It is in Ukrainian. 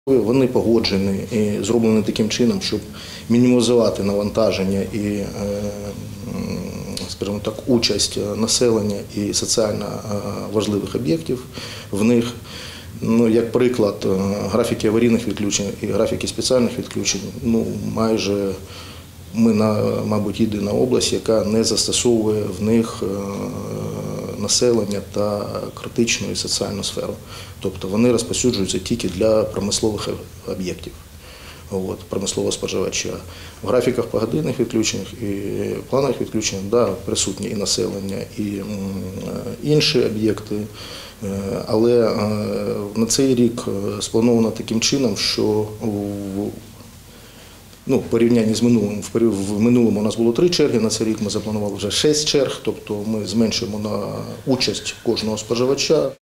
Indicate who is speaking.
Speaker 1: Вони погоджені і зроблені таким чином, щоб мінімізувати навантаження і, скажімо так, участь населення і соціально важливих об'єктів в них. Ну, як приклад, графіки аварійних відключень і графіки спеціальних відключень, майже ми, мабуть, єдина область, яка не застосовує в них населення та критичну і соціальну сферу. Тобто вони розповсюджуються тільки для промислових об'єктів, промислового споживача. В графіках погодинних відключень і планових відключень присутні і населення, і інші об'єкти. Але на цей рік сплановано таким чином, що в порівнянні з минулим, в минулому у нас було 3 черги, на цей рік ми запланували вже 6 черг, тобто ми зменшуємо на участь кожного споживача.